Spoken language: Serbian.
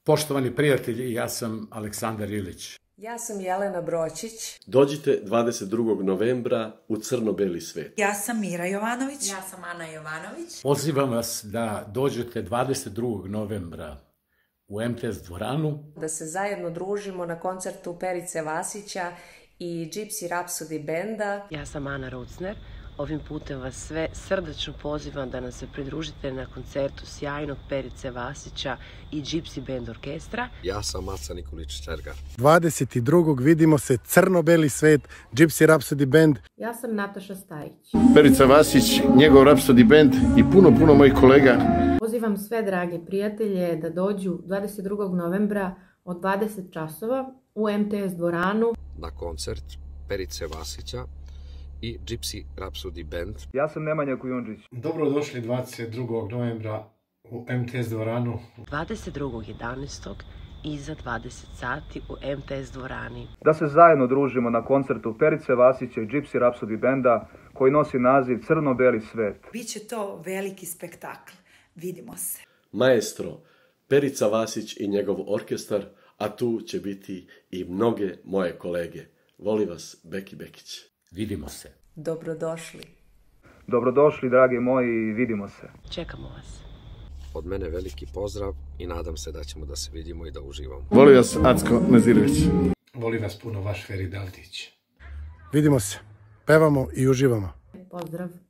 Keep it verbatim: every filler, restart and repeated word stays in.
Poštovani prijatelji, ja sam Aleksandar Ilić. Ja sam Jelena Bročić. Dođite dvadeset drugog novembra u crno-beli svet. Ja sam Mira Jovanović. Ja sam Ana Jovanović. Pozivam vas da dođete dvadeset drugog novembra u em te es dvoranu. Da se zajedno družimo na koncertu Perice Vasića i Gypsy Rhapsody benda. Ja sam Ana Rucner. Ovim putem vas sve srdačno pozivam da nam se pridružite na koncertu sjajnog Perice Vasića i Gypsy Band orkestra. Ja sam Aca Nikolić-Čergar. dvadeset drugog vidimo se, crno-beli svet, Gypsy Rhapsody band. Ja sam Nataša Stajić. Perica Vasić, njegov Rhapsody band i puno, puno mojih kolega. Pozivam sve drage prijatelje da dođu dvadeset drugog novembra od dvadeset časova u em te es dvoranu Na koncert Perice Vasića i Gypsy Rhapsody band. Ja sam Nemanja Kujundžić. Dobrodošli dvadeset drugog novembra u em te es dvoranu. dvadeset drugog jedanaestog iza dvadeset sati u em te es dvorani. Da se zajedno družimo na koncertu Perice Vasića i Gypsy Rhapsody benda koji nosi naziv Crno-beli svet. Biće to veliki spektakl. Vidimo se. Maestro, Perica Vasić i njegov orkestar, a tu će biti i mnoge moje kolege. Voli vas Beki Bekić. Vidimo se. Dobrodošli. Dobrodošli, dragi moji, i vidimo se. Čekamo vas. Od mene veliki pozdrav i nadam se da ćemo da se vidimo i da uživamo. Voli vas Acko Nazirović. Voli vas puno vaš Ferid Aldić. Vidimo se, pevamo i uživamo. Pozdrav.